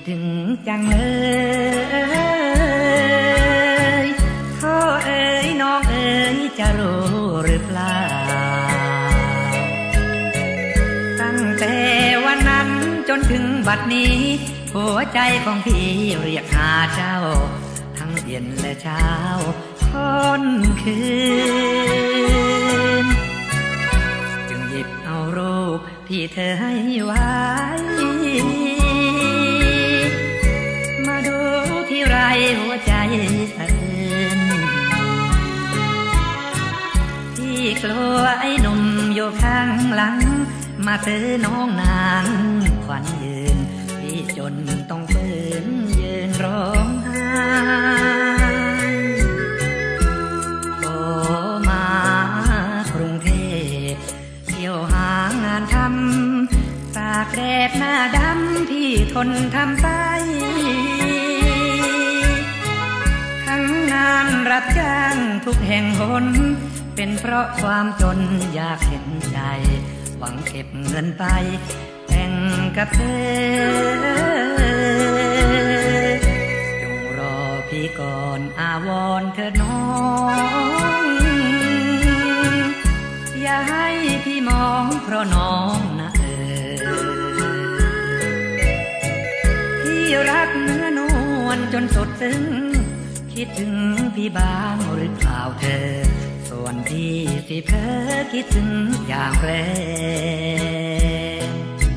ถึงจังเลยพ่อเอ๋ยน้องเอ๋ยจะรู้หรือเปล่าตั้งแต่วันนั้นจนถึงบัดนี้หัวใจของพี่เรียกหาเจ้าทั้งเย็นและเช้าค่อนคืนจึงหยิบเอารูปพี่เธอให้ไว้มาดูที่ไรหัวใจสะอื้นพี่กลัวไอ้หนุ่มอยู่ข้างหลังมาซื้อน้องนางขวัญยืนพี่จนต้องฝืนยืนร้องไห้โอ้มากรุงเทพเที่ยวหางานทำตากแดดหน้าดำพี่ทนทำไปทั้งงานรับจ้างทุกแห่งหนเป็นเพราะความจนอยากเห็นใจหวังเก็บเงินไปแต่งกับเธอจงรอพี่ก่อนอาวรเธอน้องอย่าให้พี่มองเพราะน้องนะพี่รักเนื้อนวลจนสดซึ้งคิดถึงพี่บ้างหรือเปล่าเธอส่วนพี่สิเพ้อคิดถึงอย่างแรง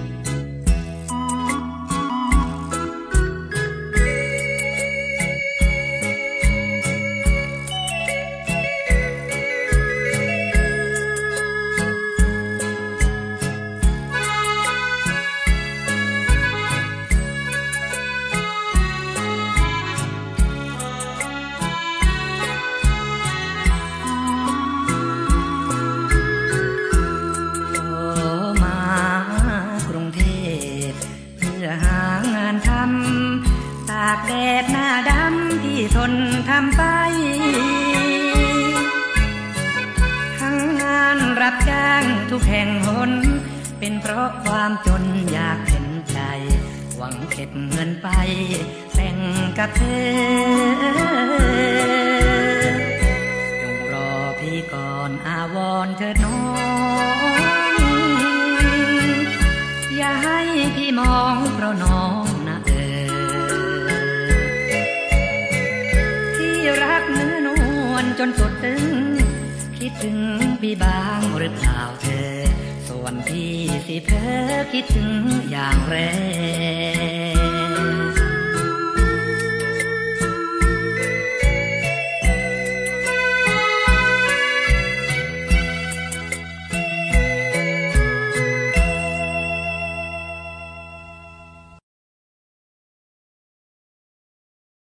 ตากแดดหน้าดำที่ทนทำไปทั้งงานรับจ้างทุกแห่งหนเป็นเพราะความจนอยากเห็นใจหวังเก็บเงินไปแต่งกับเธอจงรอพี่ก่อนอาวรเธอน้องอย่าให้พี่มองเพราะน้องนะรักเนื้อนวลจนสดซึ้งคิดถึงพี่บ้างหรือเปล่าเธอส่วนพี่สิเพ้อคิดถึงอย่างแรง